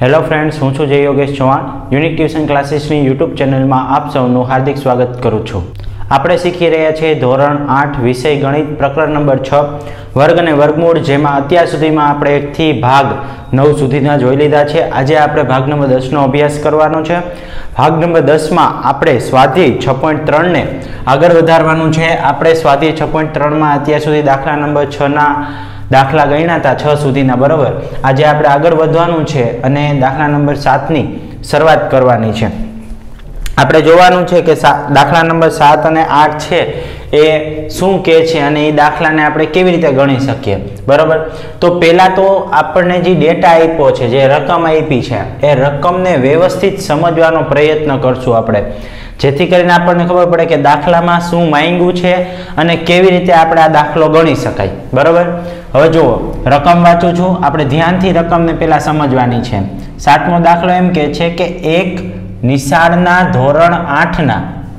Hello friends, हूँ छूं Jay Yogesh Chauhan. Unique tuition क्लासेसनी यूट्यूब चेनल में आप सौનું हार्दिक स्वागत करूँ छूं। આપણે શીખી રહ્યા છીએ ધોરણ 8 વિષય ગણિત પ્રકરણ નંબર 6 વર્ગ અને વર્ગમૂળ, જેમાં અત્યાર સુધીમાં આપણે 1 થી ભાગ 9 સુધીના જોઈ લીધા છે। આજે આપણે ભાગ નંબર 10 નો અભ્યાસ કરવાનો છે। ભાગ નંબર 10 માં આપણે સ્વાધ્યાય 6.3 ને આગળ વધારવાનું છે। આપણે સ્વાધ્યાય 6.3 માં અત્યાર સુધી દાખલા નંબર 6 ના दाखला गण्या था 6 सुधीना, बराबर। आज आपणे आगळ वधवानुं छे अने दाखला नंबर 7 नी शरूआत करवानी छे। आपणे जोवानुं छे के दाखला नंबर 7 अने 8 छे ए शुं के छे अने ए दाखलाने आपणे केवी रीते गणी शकीए, बराबर। तो पहेला तो आपणे जे डेटा आप्यो छे, जे रकम आपी छे, ए रकमने व्यवस्थित समजवानो प्रयत्न करशुं आपणे, जेथी करीने आपणे खबर पड़े कि दाखलामां शुं मांग्युं छे अने केवी रीते आपणे आ दाखलो गणी शकाय, बराबर। हवे जो रकम वांचुं छुं, आपणे ध्यानथी रकमने पहेला समजवानी छे। 7मो दाखलो एम कहे छे के एक निशाळना धोरण 8 ना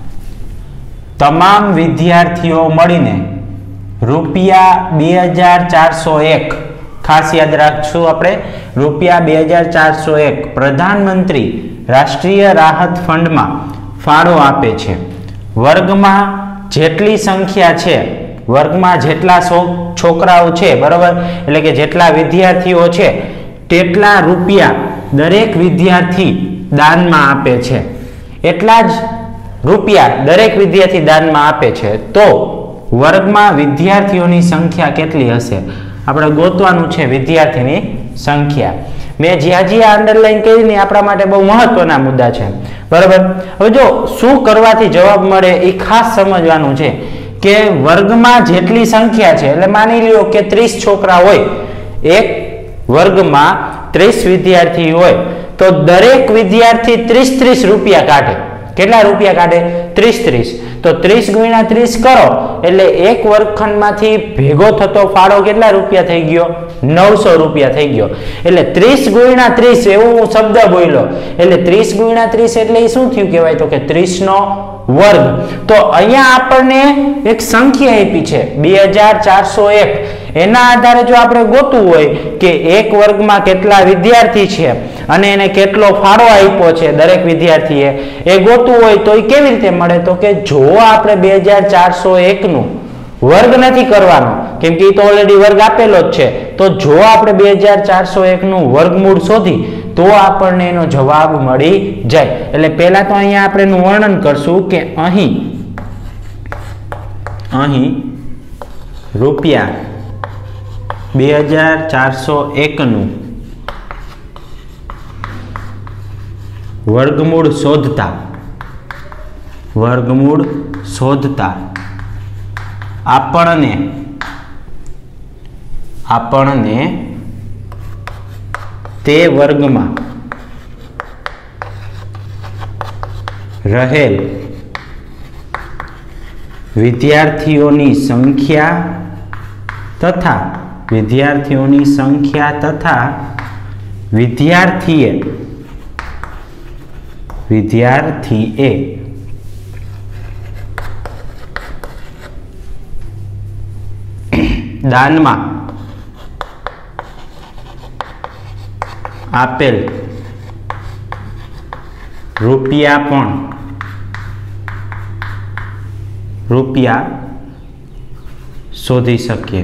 तमाम विद्यार्थीओ मळीने रूपिया 2401, खास याद राखशुं आपणे, रूपिया 2401 प्रधानमंत्री राष्ट्रीय राहत फंड में फाळो आपे छे। वर्ग में जेटली संख्या छे, वर्ग में जेटला छोकराओ छे, बराबर, एटले के जेटला विद्यार्थीओ छे तेटला रूपिया दरेक विद्यार्थी दान में आपे छे, एटला ज रूपिया दरेक विद्यार्थी दान में आपे छे। तो वर्ग में विद्यार्थीओनी संख्या केटली हशे? आपणे गोतवानुं छे विद्यार्थीनी संख्या। मैं ज्यां अंडरलाइन करीने आपणा माटे बहु महत्वना मुद्दा छे, बराबर। हवे जो शुं करवाथी जवाब मळे ए खास समजवानुं छे के वर्ग में जेटली संख्या छे, एटले मानी लो के 30 छोकरा होय, एक वर्ग में 30 विद्यार्थी होय तो दरेक विद्यार्थी 30 रुपया काढे। केटला रुपया काढे? 30। तो 30 गुण્યા 30 करो એટલે एक वर्गखंड मांथी भेगो थतो फाळो केटला रुपया थई गयो? 900 रुपया थई गयो। એટલે 30 गुण્યા 30 एवो હું शब्द बोल्यो, એટલે 30 गुण્યા 30 એટલે એ શું થયું કહેવાય? તો કે 30 નો વર્ગ। તો અહીંયા આપણને એક સંખ્યા આપી છે 2401, એના આધારે જો આપણે ગોતવું હોય કે એક વર્ગમાં કેટલા વિદ્યાર્થી છે અને એને કેટલો ફાળો આપ્યો છે દરેક વિદ્યાર્થીએ, એ ગોતવું હોય તો એ કેવી રીતે મળે? તો કે જો આપણે 2401 નું વર્ગ નથી કરવાનો, કેમ કે એ તો ઓલરેડી વર્ગ આપેલો જ છે, તો જો આપણે 2401 નું વર્ગમૂળ શોધી તો આપણને એનો જવાબ મળી જાય। એટલે પહેલા તો અહીંયા આપણે એનું વર્ણન કરશું કે અહીં રૂપિયા 2401 નું वर्गमूळ शोधता आपणने ते वर्ग में रहेल विद्यार्थीओनी संख्या तथा विद्यार्थीए दान में आपेल रुपया शोधी सके,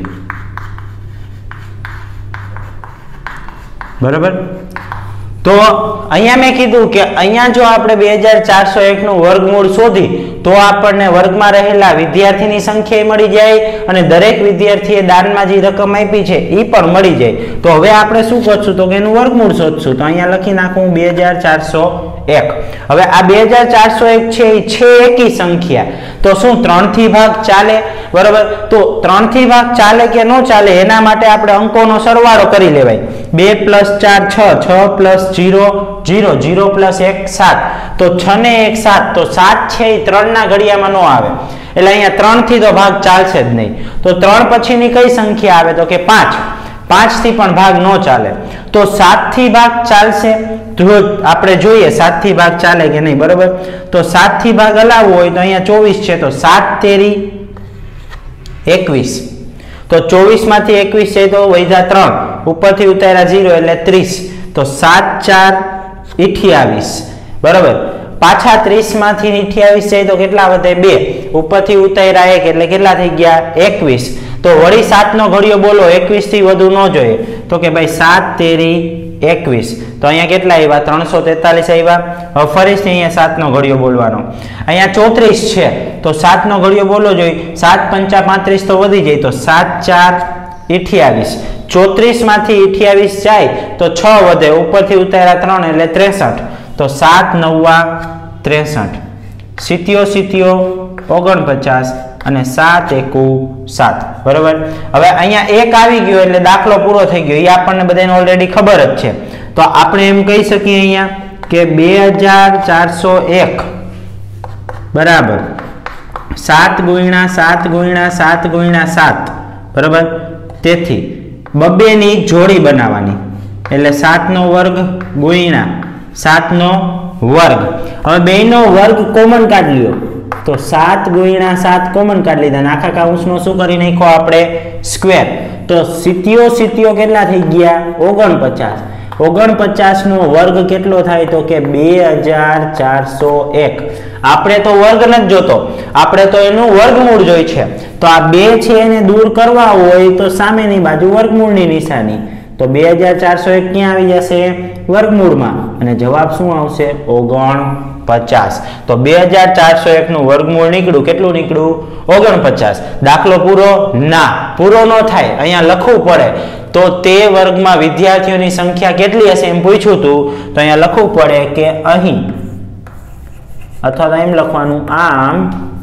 बराबर। तो अहींया मैं कीधुं के अहींया जो आपणे 2401 નું વર્ગમૂળ શોધી तो आपणे वर्गमां रहेला विद्यार्थीनी संख्या मळी जाय अने दरेक विद्यार्थीए दानमां जे रकम आपी छे ई पण मळी जाय। तो हवे आपणे शुं करशुं? तो के एनुं वर्गमूळ शोधशुं। तो अहींया लखी नाखुं 2401। हवे आ 2401 छे ई छे एकी संख्या, तो शुं 3 થી भाग चाले, बराबर। तो 3 થી भाग चाले के न चाले एना माटे आपणे अंकोनो सरवाळो करी लेवाय। 2 + 4 6, 6 + 0 0, 0 + 1 7, तो 6 ने 1 7, तो 7 छे ई 3 ना घड़ियामां नो आवे, એટલે અહીંયા 3 થી તો ભાગ ચાલશે જ નહીં। તો 3 પછીની કઈ સંખ્યા આવે? તો કે 5। 5 થી પણ ભાગ નો ચાલે, તો 7 થી ભાગ ચાલશે। તો આપણે જોઈએ 7 થી ભાગ ચાલે કે નહીં, બરાબર। તો 7 થી ભાગ હલાવવો હોય તો અહીંયા 24 છે, તો 7 તેરી 21, तो 24 मांथी 21 छे तो वध्या 3, उपरथी उतार्या 0 એટલે 30। તો 7 4 28 બરાબર પાછા 30 માંથી 28 જાય તો કેટલા વધે 2 ઉપરથી ઉતાર્યા 1 એટલે કેટલા થઈ ગયા 21 તો વળી 7 નો ઘડિયો બોલો 21 થી વધુ ન જોઈએ તો કે ભાઈ 7 તેરી 21 તો અહીંયા કેટલા આવ્યા 343 આવ્યા હવે ફરીથી અહીંયા 7 નો ઘડિયો બોલવાનો અહીંયા 34 છે તો 7 નો ઘડિયો બોલવો જોઈએ 7 5 35 તો વધી જાય તો 7 4 28 34 માંથી 28 જાય તો 6 વધે ઉપરથી ઉતાર્યા 3 એટલે 63 તો 7 9 63 સીતીઓ 49 અને 7 1 7 બરાબર હવે અહીંયા 1 આવી ગયો એટલે દાખલો પૂરો થઈ ગયો એ આપણને બધાને ઓલરેડી ખબર જ છે તો આપણે એમ કહી શકીએ અહીંયા કે 2401 બરાબર 7 ગુણ્યા 7 ગુણ્યા 7 ગુણ્યા 7 બરાબર તેથી બબેની જોડી બનાવવાની એટલે 7 નો વર્ગ ગુણ્યા 7 નો વર્ગ હવે બેનો વર્ગ કોમન કાઢી લ્યો તો 7 ગુણ્યા 7 કોમન કાઢી લીધા આખા કૌંસનો શું કરી નાખ્યો આપણે સ્ક્વેર તો સીતીઓ કેટલા થઈ ગયા 49 નો વર્ગ કેટલો થાય તો કે 2401 આપણે તો વર્ગ નથી જોતો આપણે તો એનું વર્ગમૂળ જોઈ છે તો આ 2 છે એને દૂર કરવા હોય તો સામેની બાજુ વર્ગમૂળની નિશાની તો 2401 ક્યાં આવી જશે વર્ગમૂળમાં અને જવાબ શું આવશે 49 તો 2401 નું વર્ગમૂળ નીકળ્યું કેટલું નીકળ્યું 49 દાખલો પૂરો ન થાય અહીંયા લખવું પડે તો તે વર્ગમાં વિદ્યાર્થીઓની સંખ્યા કેટલી હશે એમ પૂછ્યું હતું તો અહીંયા લખવું પડે કે અહીં અથવા તો એમ લખવાનું આમ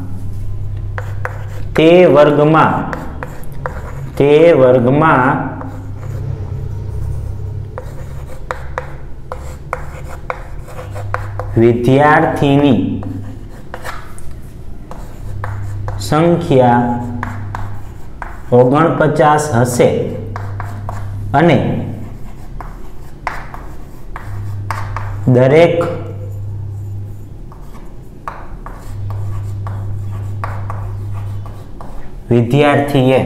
તે વર્ગમાં વિદ્યાર્થીની સંખ્યા 49 હશે અને દરેક વિદ્યાર્થીએ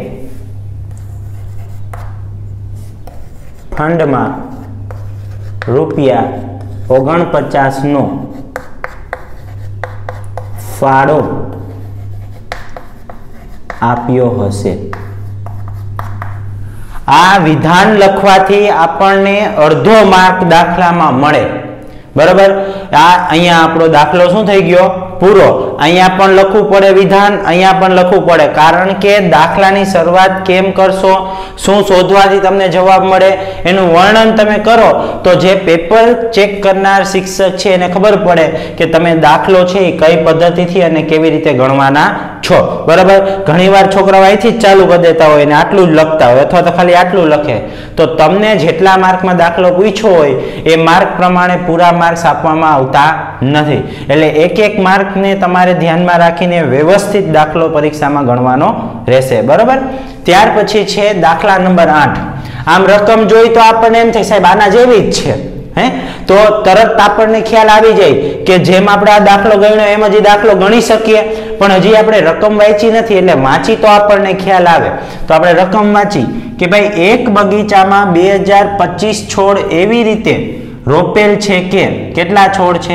ફંડમાં રૂપિયા 49 નો ફાળો આપ્યો હશે આ વિધાન લખવાથી આપણને અડધો માર્ક દાખલામાં મળે બરાબર આ અહીંયા આપણો દાખલો શું થઈ ગયો પૂરો અહીંયા પણ લખવું પડે વિધાન અહીંયા પણ લખવું પડે કારણ કે દાખલાની શરૂઆત કેમ કરશો શું શોધવાથી તમને જવાબ મળે એનું વર્ણન તમે કરો તો જે પેપર ચેક કરનાર શિક્ષક છે એને ખબર પડે કે તમે દાખલો છે એ કઈ પદ્ધતિથી અને કેવી રીતે ગણવાના છો બરાબર ઘણીવાર છોકરાઓ અહીંથી જ ચાલુ કરી દેતા હોય અને આટલું જ લખતા હોય અથવા તો ખાલી આટલું લખે તો તમને જેટલા માર્કમાં દાખલો પૂછ્યો હોય એ માર્ક પ્રમાણે પૂરા માર્ક્સ આપવામાં આવતા નથી એટલે એક માર્કને તમારે ધ્યાનમાં રાખીને વ્યવસ્થિત દાખલો પરીક્ષામાં ગણવાનો રહેશે બરાબર ત્યાર પછી છે દાખલા નંબર 8 આમ રકમ જોઈ તો આપણને એમ થાય સાહેબ આના જેવી જ છે હે તો તરત આપણને ખ્યાલ આવી જાય કે જેમ આપણે આ દાખલો ગણ્યો એમ જ દાખલો ગણી શકીએ પણ હજી આપણે રકમ વાંચી નથી એટલે વાંચી તો આપણને ખ્યાલ આવે તો આપણે રકમ વાંચી કે ભાઈ એક બગીચામાં 2025 છોડ એવી રીતે રોપેલ છે કે કેટલા છોડ છે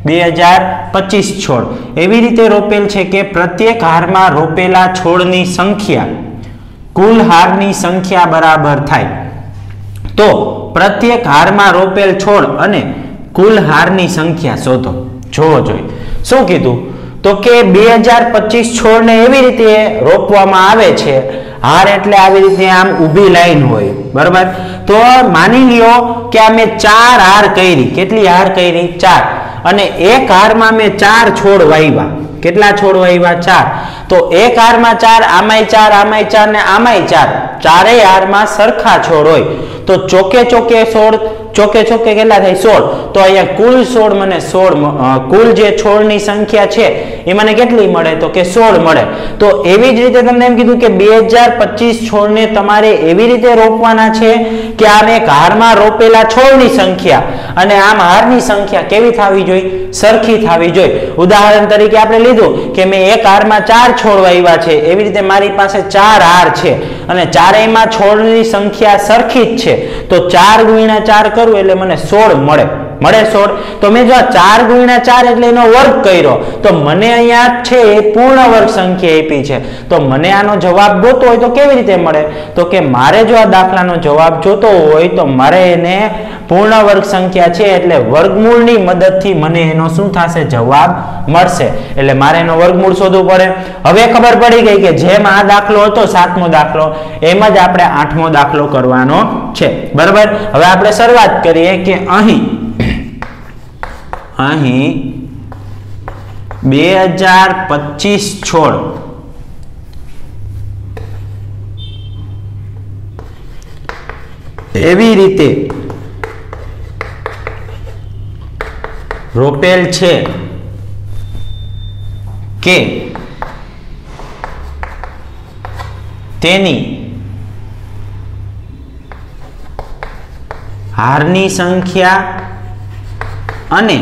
2025 છોડ એવી રીતે રોપેલ છે કે પ્રત્યેક હારમાં રોપેલા છોડની સંખ્યા કુલ હારની સંખ્યા બરાબર થાય તો પ્રત્યેક હારમાં રોપેલ છોડ અને કુલ હારની સંખ્યા શોધો જોવો જોઈએ શું કીધું તો કે 2025 છોડને એવી રીતે રોપવામાં આવે છે હાર એટલે આવી રીતે આમ ઊભી લાઈન હોય બરાબર તો માની લ્યો કે આ મેં 4 હાર કરી કેટલી હાર કરી 4 અને એક હારમાં મેં 4 છોડ વાવ્યા કેટલા છોડ વાવ્યા 4 તો એક હારમાં 4 આમાંય 4 આમાંય 4 ને આમાંય 4 ચારેય હારમાં સરખા છોડ હોય તો ચોકે ચોકે કેટલા થાય 16 તો અહીંયા કુલ 16 મને 16 કુલ જે છોડની સંખ્યા છે એ મને કેટલી મળે તો કે 16 મળે તો એવી જ રીતે તમને એમ કીધું કે 2025 છોડને તમારે એવી રીતે રોપવાના છે કે આમ એક હારમાં રોપેલા છોડની સંખ્યા અને આમ હારની સંખ્યા કેવી થવી જોઈએ? સરખી થવી જોઈએ. ઉદાહરણ તરીકે આપણે લીધું કે મેં એક હારમાં 4 છોડ વાવ્યા છે, એવી રીતે મારી પાસે 4 હાર છે અને ચારેયમાં છોડની સંખ્યા સરખી જ છે, તો 4 ગુણ્યા 4 કરું એટલે મને 16 મળે 16. તો મેં જો 4 ગુણ્યા 4 એટલે એનો વર્ગ કર્યો, તો મને અહીંયા છે એ પૂર્ણ વર્ગ સંખ્યા આપી છે. તો મને આનો જવાબ જોતો હોય તો કેવી રીતે મળે? તો કે મારે જો આ દાખલાનો જવાબ જોતો હોય તો મારે એને પૂર્ણ વર્ગ સંખ્યા છે એટલે વર્ગમૂળની મદદથી મને એનો શું થશે? જવાબ મળશે. એટલે મારે એનો વર્ગમૂળ શોધવું પડે. હવે ખબર પડી ગઈ કે જેમ આ દાખલો હતો 7મો દાખલો, એમ જ આપણે 8મો દાખલો કરવાનો છે. બરાબર. હવે આપણે શરૂઆત કરીએ કે અહીં 2025 છોડ એવી રીતે રોપેલ છે કે તેની હારની સંખ્યા અને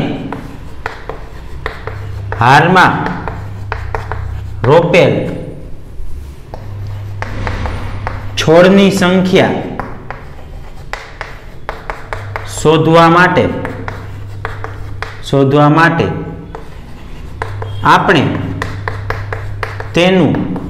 હારમાં રોપેલ છોડની સંખ્યા શોધવા માટે આપણે તેનું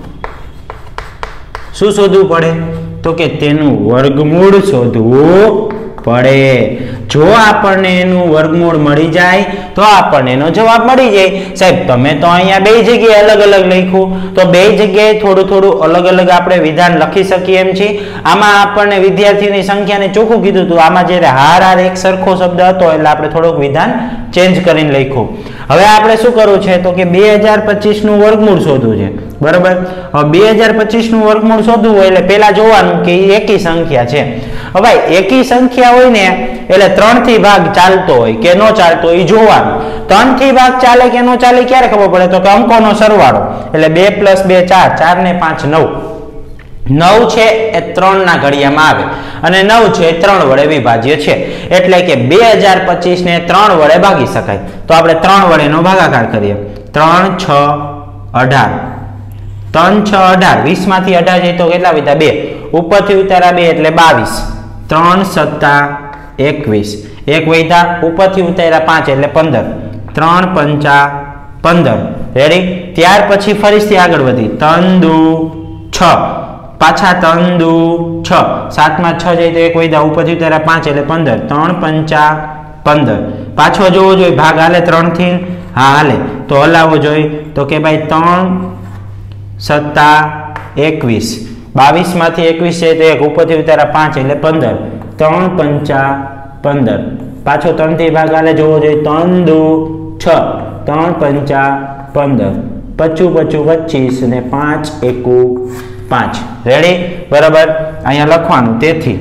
શું શોધવું પડે? તો કે તેનું વર્ગમૂળ શોધવું પડે. જો આપણને એનું વર્ગમૂળ મળી જાય તો આપણને એનો જવાબ મળી જાય. સાહેબ તમે તો અહીંયા બે જગ્યાએ અલગ અલગ લખ્યું, તો બે જગ્યાએ થોડું અલગ અલગ આપણે વિધાન લખી શકીએ એમ છીએ. આમાં આપણને વિદ્યાર્થીની સંખ્યાને ચોખ્ખું કીધું હતું. આમાં જ્યારે હાર એક સરખો શબ્દ હતો એટલે આપણે થોડુંક વિધાન ચેન્જ કરીને લખ્યું. હવે આપણે શું કરવું છે? તો કે 2025 નું વર્ગમૂળ શોધવું છે. બરાબર. હવે 2025 નું વર્ગમૂળ શોધવું હોય એટલે પેલા જોવાનું કે એકી સંખ્યા છે. હવે એકી સંખ્યા હોય ને એટલે 3 થી ભાગ ચાલતો હોય કે ન ચાલતો હોય જોવાનું. 3 થી ભાગ ચાલે કે ન ચાલે ક્યારે ખબર પડે? તો કે અંકોનો સરવાળો એટલે 2 + 2 4, 4 ને 5 9. 9 છે એ 3 ના ઘડિયામાં આવે અને 9 છે એ 3 વડે વિભાજ્ય છે, એટલે કે 2025 ને 3 વડે ભાગી શકાય. તો આપણે 3 વડે નો ભાગાકાર કરીએ. 3 6 18, 3 6 18, 20 માંથી 18 જાય તો કેટલા વધ્યા? 2. ઉપરથી ઉતારા 2 એટલે 22. 3 7 21, 1 વધ્યા. ઉપરથી ઉતાર્યા 5 એટલે 15. 3 5 15. રેડી. ત્યાર પછી ફરીથી આગળ વધી 3 2 6, પાછા 3 2 6, 7 માં 6 જાય તો 1 વધ્યા. ઉપરથી ઉતાર્યા 5 એટલે 15. 3 5 15. પાછો જોવો જોઈએ ભાગ હાલે 3 થી? હા હાલે. તો હલાવવો જોઈએ. તો કે ભાઈ 3 7 21, 22 માંથી 21 છે તો 1 ઉપરથી ઉતાર્યા 5 એટલે 15. 3 5 15. પાછો 3 થી ભાગ હાલે જોવો જોઈએ. 3 2 6, 3 5 15, 25 25 ને 5 1 5. રેડી. બરાબર. અહીંયા લખવાનું. તેથી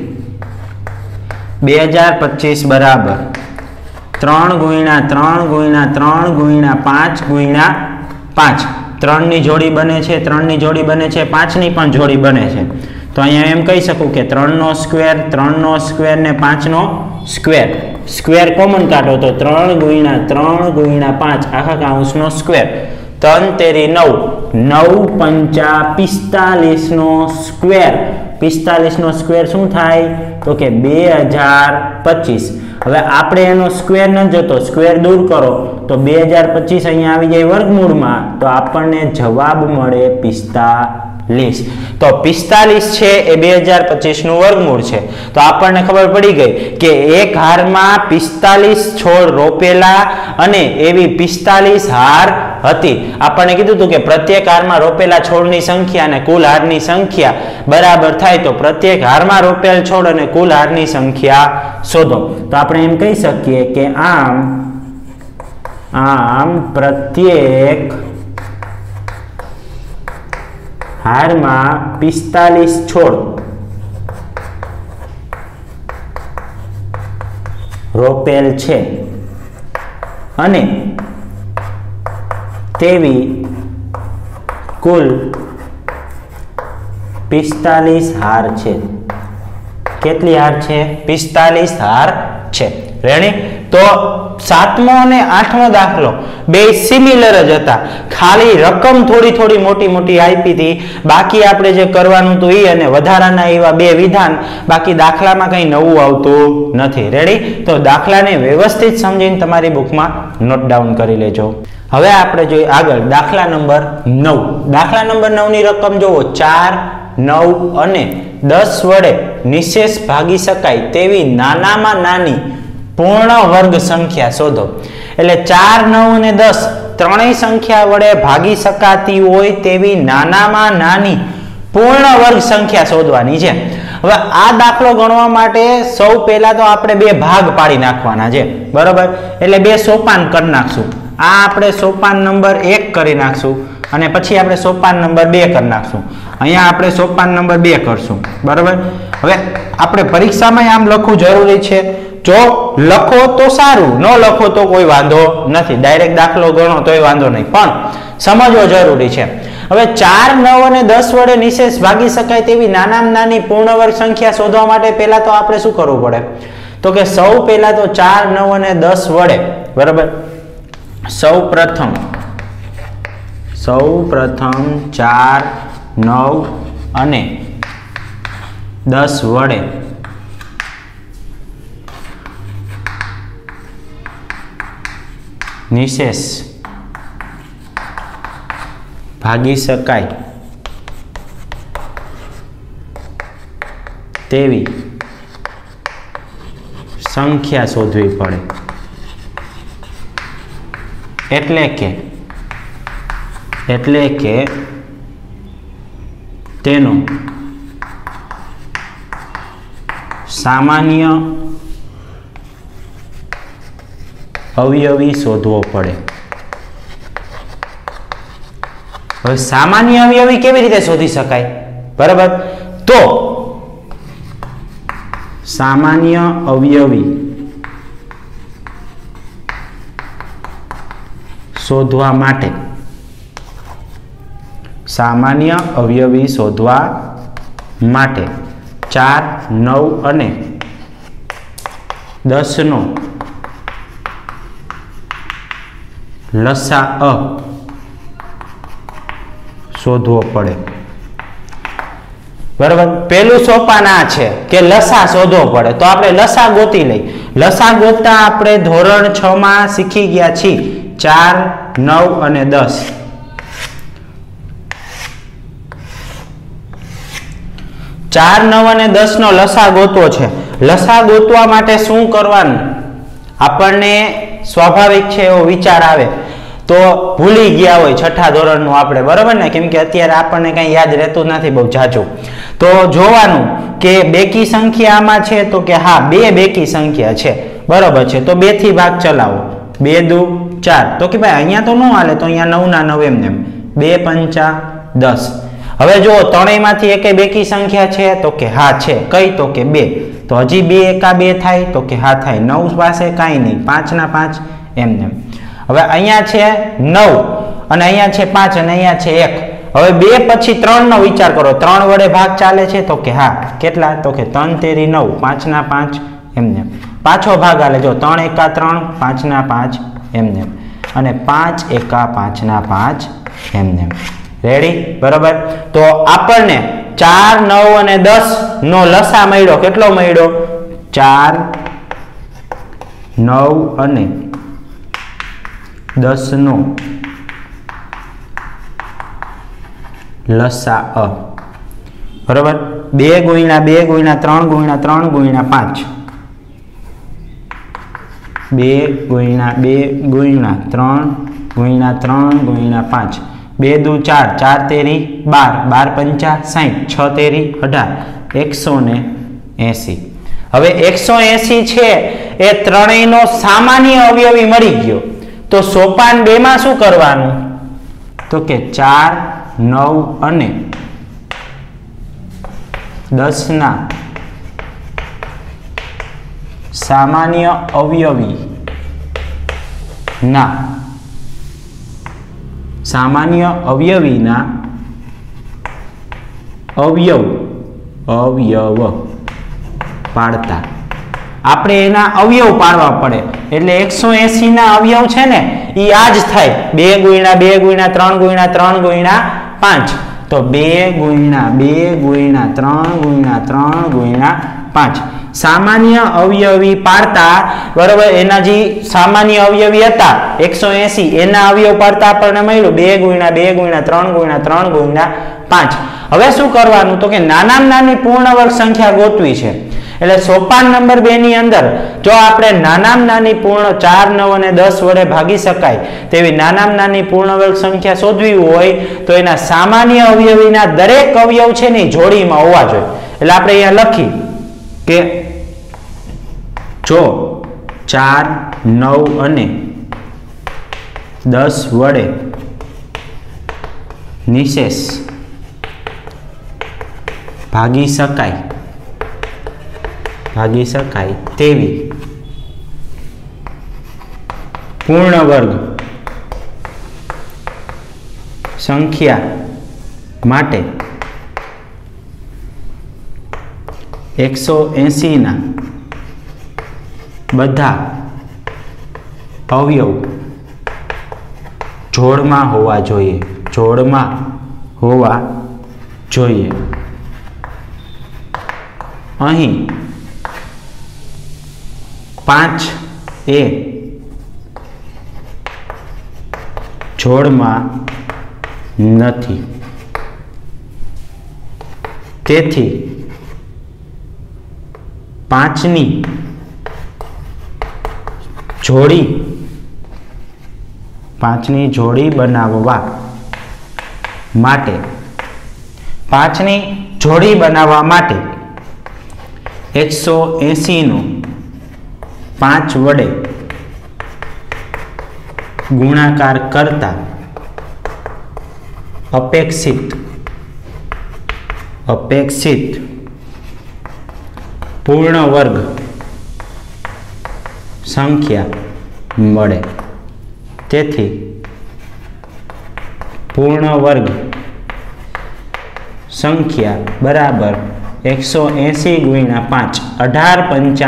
2025 બરાબર 3 ગુણ્યા 3 ગુણ્યા 3 ગુણ્યા 5 ગુણ્યા 5. 3 ની જોડી બને છે, 3 ની જોડી બને છે, 5 ની પણ જોડી બને છે. તો અહીંયા એમ કહી શકું કે 3 નો સ્ક્વેર, 3 નો સ્ક્વેર ને 5 નો સ્ક્વેર. સ્ક્વેર કોમન કાઢો તો 3 ગુણ્યા 3 ગુણ્યા 5 આખા કૌંસનો સ્ક્વેર. 3 તેરી 9, 9 પંચા 45 નો સ્ક્વેર. 45 નો સ્ક્વેર શું થાય? તો કે 2025. હવે આપણે એનો સ્ક્વેર ન જોતો, સ્ક્વેર દૂર કરો તો 2025 અહીંયા આવી જાય વર્ગમૂળમાં, તો આપણને જવાબ મળે 45. તો 45 છે એ 2025 નું વર્ગમૂળ છે. તો આપણને ખબર પડી ગઈ કે એક હારમાં 45 છોડ રોપેલા અને એવી 45 હાર હતી. આપણને કીધું હતું કે પ્રત્યેક હારમાં રોપેલા છોડની સંખ્યા અને કુલ હારની સંખ્યા બરાબર થાય તો પ્રત્યેક હારમાં રોપેલ છોડ અને કુલ હારની સંખ્યા શોધો. તો આપણે એમ કહી શકીએ કે આમ પ્રત્યેક હારમાં 45 છોડ રોપેલ છે અને તેવી કુલ 45 હાર છે. કેટલી હાર છે? 45 હાર છે. રેડી? તો 7મો અને 8મો દાખલો બે સિમિલર જ હતા, ખાલી રકમ થોડી મોટી મોટી આપી હતી, બાકી આપણે જે કરવાનું હતું એ અને વધારાના એવા બે વિધાન, બાકી દાખલામાં કંઈ નવું આવતું નથી. રેડી? તો દાખલાને વ્યવસ્થિત સમજીને તમારી બુકમાં નોટ ડાઉન કરી લેજો. હવે આપણે જોઈએ આગળ દાખલા નંબર 9. દાખલા નંબર 9 ની રકમ જોવો, 4, 9 અને 10 વડે નિશેષ ભાગી શકાય તેવી નાનામાં નાની પૂર્ણ વર્ગ સંખ્યા શોધો. એટલે 4, 9 અને 10 ત્રણેય સંખ્યા વડે ભાગી શકાતી હોય તેવી નાનામાં નાની પૂર્ણ વર્ગ સંખ્યા શોધવાની છે. હવે આ દાખલો ગણવા માટે સૌ પહેલા તો આપણે બે ભાગ પાડી નાખવાના છે, બરોબર? એટલે બે સોપાન કરી નાખશું. આ આપણે સોપાન નંબર 1 કરી નાખશું અને પછી આપણે સોપાન નંબર 2 કરી નાખશું. અહીંયા આપણે સોપાન નંબર 2 કરશું, બરોબર? હવે આપણે પરીક્ષામાં આમ લખવું જરૂરી છે. જો લખો તો સારું, ન લખો તો કોઈ વાંધો નથી, ડાયરેક્ટ દાખલો ગણો તોય વાંધો નહીં, પણ સમજવો જરૂરી છે. હવે 4, 9 અને 10 વડે નિશેષ ભાગી શકાય તેવી નાનામાં નાની પૂર્ણવર્ગ સંખ્યા શોધવા માટે પહેલા તો આપણે શું કરવું પડે? તો કે સૌ પહેલા તો 4, 9 અને 10 વડે, બરોબર? સૌ પ્રથમ 4, 9 અને 10 વડે નિશેષ ભાગી શકાય તેવી સંખ્યા શોધવી પડે. એટલે કે તેનો સામાન્ય અવયવી શોધવો પડે. હવે સામાન્ય અવયવી કેવી રીતે શોધી શકાય? બરાબર? તો સામાન્ય અવયવી શોધવા માટે સામાન્ય અવયવી શોધવા માટે 4, 9 અને 10 નો લસાઅ શોધવો પડે. બરાબર? પેલું સોપાન આ છે કે લસા શોધવો પડે, તો આપણે લસા ગોતી લઈ. લસા ગોતતા આપણે ધોરણ 6 માં શીખી ગયા છીએ 4, 9 અને 10. 4, 9 અને 10 નો લસા ગોતવો છે. લસા ગોતવા માટે શું કરવાનું? આપણને સ્વાભાવિક છે એવો વિચાર આવે તો ભૂલી ગયા હોય છઠ્ઠા ધોરણનું આપણે, બરાબર ને? કેમ કે અત્યારે આપણને કઈ યાદ રહેતું નથી બહુ જાજુ. તો જોવાનું કે બેકી સંખ્યા આમાં છે, તો કે હા બે બેકી સંખ્યા છે, બરાબર છે. તો 2 થી ભાગ ચલાવો, 2 દુ 4. તો કે ભાઈ અહીંયા તો ન હાલે, તો અહીંયા 9 ના 9 એમને 2 પંચા 10. હવે જો ત્રણેયમાંથી એકે બેકી સંખ્યા છે, તો કે હા છે. કઈ? તો કે 2. તો હજી 2 એકા 2 થાય, તો કે હા થાય. 9 પાસે કાંઈ નહીં, 5 ના 5 એમને. હવે અહીંયા છે 9 અને અહીંયા છે 5 અને અહીંયા છે 1. હવે 2 પછી 3 નો વિચાર કરો. 3 વડે ભાગ ચાલે છે, તો કે હા. કેટલા? તો કે 3 તેરી 9, 5 ના 5 એમને. પાછો ભાગ આલે, જો 3 એકા 3, 5 ના 5 એમને, અને 5 એકા 5 ના 5 એમને. રેડી? બરાબર? તો આપણને 4, 9 અને 10 નો લસા મળ્યો. કેટલો મળ્યો? 4, 9 અને 10 નો લસા. બરાબર? 2 ગુણ્યા 2 ગુણ્યા 3 ગુણ્યા 3 ગુણ્યા 5. 2 ગુણ્યા 2 ગુણ્યા 3 ગુણ્યા 3 ગુણ્યા 5. 2 દુ 4, 4 તેરી 12, 12 પંચા 60, 6 તેરી 18, 180. હવે 180 છે એ ત્રણેયનો સામાન્ય અવયવી મળી ગયો. તો સોપાન 2 માં શું કરવાનું? તો કે 4, 9 અને 10 ના સામાન્ય અવયવી ના સામાન્ય અવયવીના અવયવ પાડતા આપણે એના અવયવ પાડવા પડે એટલે 180 ના અવયવ છે ને એ આ જ થાય 2 ગુણ્યા 2 ગુણ્યા 3 ગુણ્યા 3 ગુણ્યા 5 તો 2 ગુણ્યા 2 ગુણ્યા 3 ગુણ્યા 3 ગુણ્યા 5 સામાન્ય અવયવી પાડતા બરોબર એના જે સામાન્ય અવયવી હતા 180 એના અવયવ પાડતા આપણને મળ્યું 2 ગુણ્યા 2 ગુણ્યા 3 ગુણ્યા 3 ગુણ્યા 5 હવે શું કરવાનું તો કે નાનામાં નાની પૂર્ણ વર્ગ સંખ્યા ગોતવી છે એટલે સોપાન નંબર 2 ની અંદર જો આપણે નાનામાં નાની પૂર્ણ 4 9 અને 10 વડે ભાગી શકાય તેવી નાનામાં નાની પૂર્ણ વર્ગ સંખ્યા શોધવી હોય તો એના સામાન્ય અવયવીના દરેક અવયવ છે ને જોડીમાં હોવા જોઈએ એટલે આપણે અહીંયા લખી કે જો 4 9 અને 10 વડે નિશેષ ભાગી શકાય તેવી પૂર્ણ વર્ગ સંખ્યા માટે 180 ના બધા અવયવ જોડમાં હોવા જોઈએ અહીં 5 એ જોડમાં નથી તેથી 5 ની જોડી બનાવવા માટે 180 નો 5 વડે ગુણાકાર કરતા અપેક્ષિત પૂર્ણ વર્ગ સંખ્યા મળે તેથી પૂર્ણ વર્ગ સંખ્યા બરાબર 180 ગુણ્યા 5 18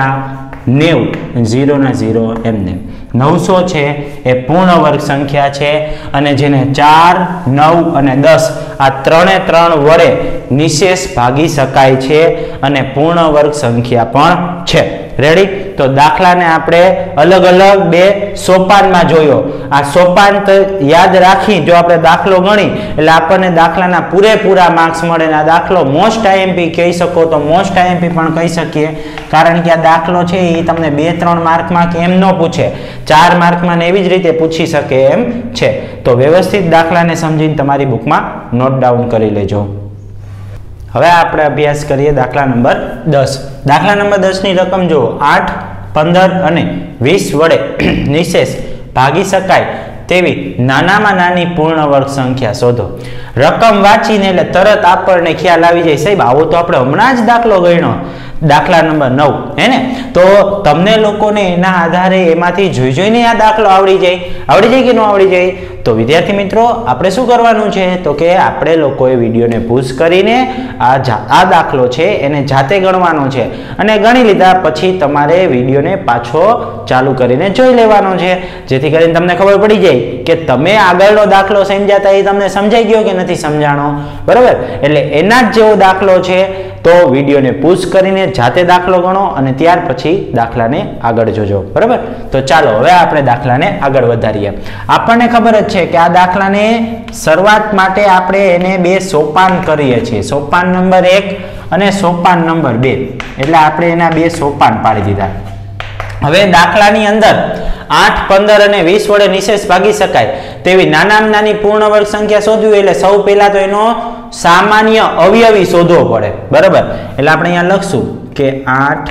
5 90 0 ના 0 એમને 900 છે એ પૂર્ણ વર્ગ સંખ્યા છે અને જેને 4 9 અને 10 આ ત્રણે ત્રણ વડે નિશેષ ભાગી શકાય છે અને પૂર્ણ વર્ગ સંખ્યા પણ છે રેડી તો દાખલાને આપણે અલગ અલગ બે સોપાનમાં જોયો આ સોપાન યાદ રાખી જો આપણે દાખલો ગણી એટલે આપણને દાખલાના પૂરેપૂરા માર્ક્સ મળે આ દાખલો મોસ્ટ આઈએમપી કહી શકો તો મોસ્ટ આઈએમપી પણ કહી શકીએ કારણ કે આ દાખલો છે એ તમને 2-3 માર્કમાં કે એમ ન પૂછે 4 માર્કમાં ને એવી જ રીતે પૂછી શકે એમ છે તો વ્યવસ્થિત દાખલાને સમજીને તમારી બુકમાં નોટ ડાઉન કરી લેજો હવે આપણે અભ્યાસ કરીએ દાખલા નંબર 10 દાખલા નંબર 10 ની રકમ જો 8 15 અને 20 વડે નિશેષ ભાગી શકાય તેવી નાનામાં નાની પૂર્ણ વર્ગ સંખ્યા શોધો રકમ વાંચીને એટલે તરત આપણને ખ્યાલ આવી જાય સાહેબ આવો તો આપણે હમણાં જ દાખલો ગણ્યો દાખલા નંબર 9 હે ને તો તમને લોકોને એના આધારે એમાંથી જોઈને આ દાખલો આવડી જાય કે ન આવડી જાય તો વિદ્યાર્થી મિત્રો આપણે શું કરવાનું છે તો કે આપણે લોકોએ વિડીયોને પુશ કરીને આ દાખલો છે એને જાતે ગણવાનો છે અને ગણી લીધા પછી તમારે વિડીયોને પાછો ચાલુ કરીને જોઈ લેવાનો છે જેથી કરીને તમને ખબર પડી જાય કે તમે આગળનો દાખલો સમજાતા એ તમને સમજાઈ ગયો કે નથી સમજાણો બરાબર એટલે એના જ જેવો દાખલો છે તો વિડીયોને પુશ કરીને જાતે દાખલો ગણો અને ત્યાર પછી દાખલાને આગળ જોજો બરાબર તો ચાલો હવે આપણે દાખલાને આગળ વધારીએ આપણને ખબર જ છે કે આ દાખલાને શરૂઆત માટે આપણે એને બે સોપાન કરીએ છીએ સોપાન નંબર 1 અને સોપાન નંબર 2 એટલે આપણે એના બે સોપાન પાડી દીધા હવે દાખલાની અંદર 8 15 અને 20 વડે નિશેષ ભાગી શકાય તેવી નાનામાં નાની પૂર્ણ વર્ગ સંખ્યા શોધવી એટલે સૌ પહેલા તો એનો સામાન્ય અવયવી શોધવો પડે બરાબર એટલે આપણે અહીંયા લખશું કે 8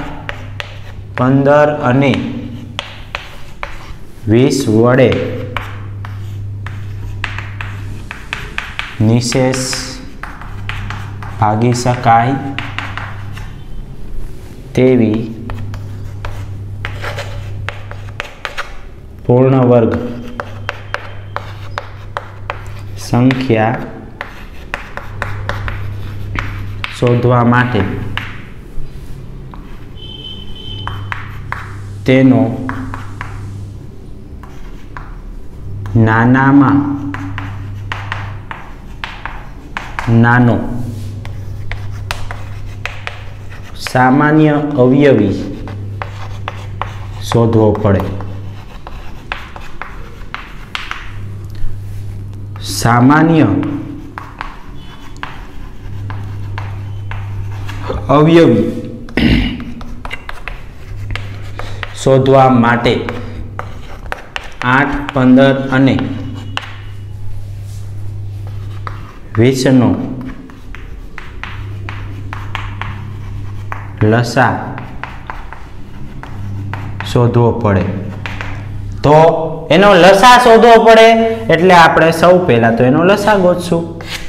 15 અને 20 વડે નિશેષ ભાગી શકાય તેવી પૂર્ણ વર્ગ સંખ્યા શોધવા માટે તેનો નાનામાં નાનો સામાન્ય અવયવી શોધવો પડે. સામાન્ય અવયવી શોધવા માટે 8, 15 અને 20 નો લસા શોધવો પડે. તો એનો લસા શોધવો પડે એટલે આપણે સૌ પહેલા તો એનો લસા ગોતશું.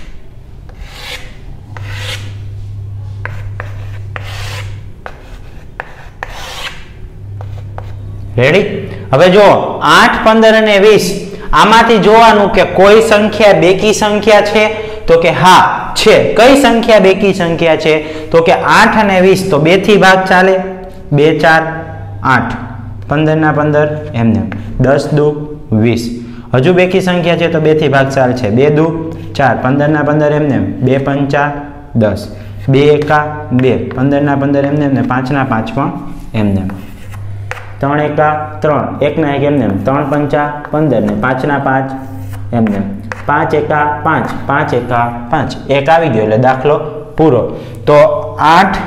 રેડી? હવે જો 8, 15 અને 20 આમાંથી જોવાનું કે કોઈ સંખ્યા બેકી સંખ્યા છે તો કે હા છે. કઈ સંખ્યા બેકી સંખ્યા છે તો કે 8 અને 20 તો 2 થી ભાગ ચાલે. 2 4 8, 15 ના 15 એમને 10 દુ 20. હજુ બેકી સંખ્યા છે તો 2 થી ભાગ ચાલશે. 2 દુ 4, 15 ના 15 એમને 2 પંચા 10, 2 એકા 2, 15 ના 15 એમને 5 ના 5 પણ એમને 3 એકા 3, 1 ના 1 એમને 3 પંચા 15 ને 5 ના 5 એમને 5 એકા 5, 5 એકા 5. એક આવી ગયો એટલે દાખલો પૂરો. તો 8,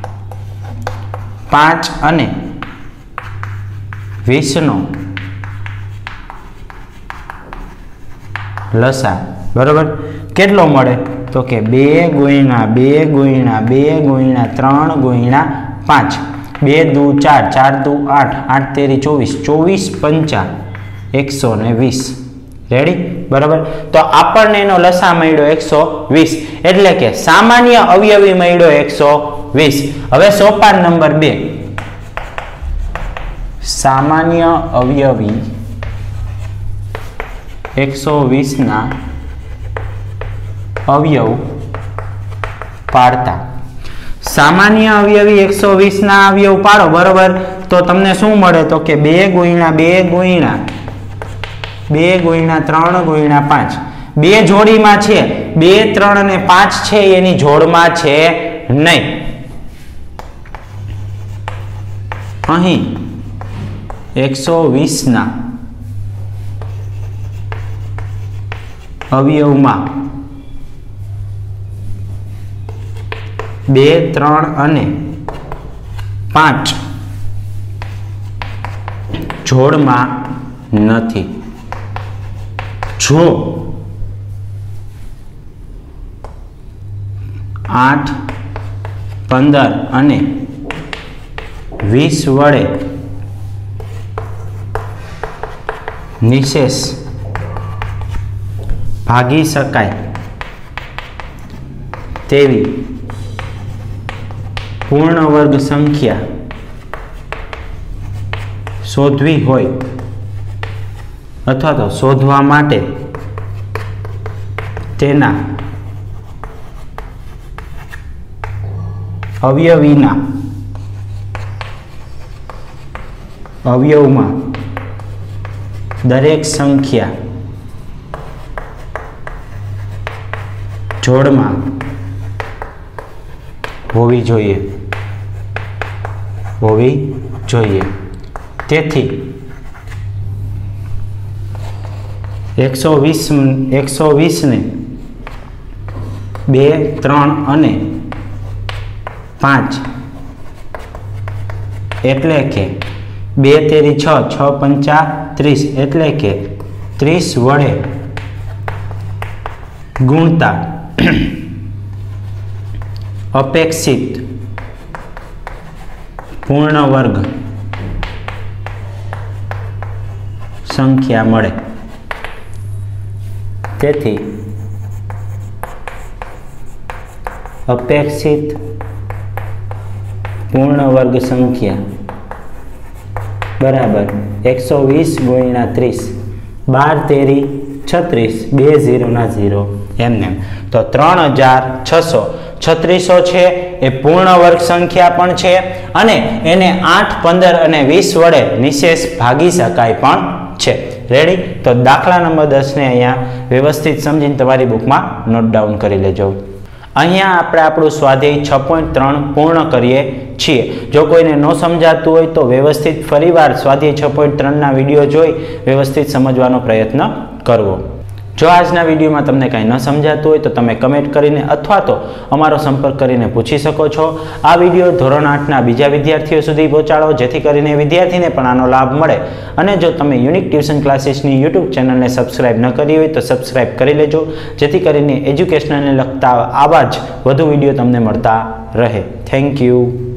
5 અને 20 નો લસા બરોબર કેટલો મળે તો કે 2 ગુણ્યા 2 ગુણ્યા 2 ગુણ્યા 3 ગુણ્યા 5. 2 દુ 4, 4 દુ 8, 8 તેરી 24, 24 પંચા 120. રેડી? બરાબર. તો આપણને એનો લસા મળ્યો 120 એટલે કે સામાન્ય અવયવી મળ્યો 120. હવે સોપાન નંબર 2, સામાન્ય અવયવી 120 ના અવયવ પાડતા. સામાન્ય અવયવી 120 ના અવયવ પાડો બરોબર. તો તમને શું મળે તો કે 2 ગુણ્યા 2 ગુણ્યા 2 ગુણ્યા 3 ગુણ્યા 5. 2 જોડીમાં છે, 2, 3 અને 5 છે એની જોડમાં છે નહીં. અહીં 120 ના અવયવમાં 2, 3 અને 5 જોડમાં નથી. જો 8, 15 અને 20 વડે નિશેષ ભાગી શકાય તેવી પૂર્ણ વર્ગ સંખ્યા શોધવી હોય અથવા તો શોધવા માટે તેના અવયવીના અવયવમાં દરેક સંખ્યા જોડમાં હોવી જોઈએ. તેથી 120 ને 2, 3 અને 5 એટલે કે 2 તેરી 6, 6 પંચા 30 એટલે કે 30 વડે ગુણતા અપેક્ષિત પૂર્ણ વર્ગ સંખ્યા મળે. તેથી અપેક્ષિત પૂર્ણ વર્ગ સંખ્યા બરાબર 120 ગુણ્યા 30, 12 તેરી 36, 2 0 ના 0 એમને. તો 3600 3600 છે એ પૂર્ણ વર્ગ સંખ્યા પણ છે અને એને 8, 15 અને 20 વડે નિશેષ ભાગી શકાય પણ છે. રેડી? તો દાખલા નંબર 10 ને અહીંયા વ્યવસ્થિત સમજીને તમારી બુકમાં નોટ ડાઉન કરી લેજો. અહીંયા આપણે આપણું સ્વાધ્યાય 6.3 પૂર્ણ કરીએ છીએ. જો કોઈને ન સમજાતું હોય તો વ્યવસ્થિત ફરીવાર સ્વાધ્યાય 6.3 ના વિડીયો જોઈ વ્યવસ્થિત સમજવાનો પ્રયત્ન કરવો. જો આજના વિડીયોમાં તમને કાંઈ ન સમજાતું હોય તો તમે કમેન્ટ કરીને અથવા તો અમારો સંપર્ક કરીને પૂછી શકો છો. આ વિડીયો ધોરણ 8ના બીજા વિદ્યાર્થીઓ સુધી પહોંચાડો જેથી કરીને વિદ્યાર્થીને પણ આનો લાભ મળે. અને જો તમે યુનિક ટ્યુશન ક્લાસીસની યુટ્યુબ ચેનલને સબસ્ક્રાઇબ ન કરી હોય તો સબસ્ક્રાઇબ કરી લેજો જેથી કરીને એજ્યુકેશનને લગતા આવા જ વધુ વિડીયો તમને મળતા રહે. Thank you.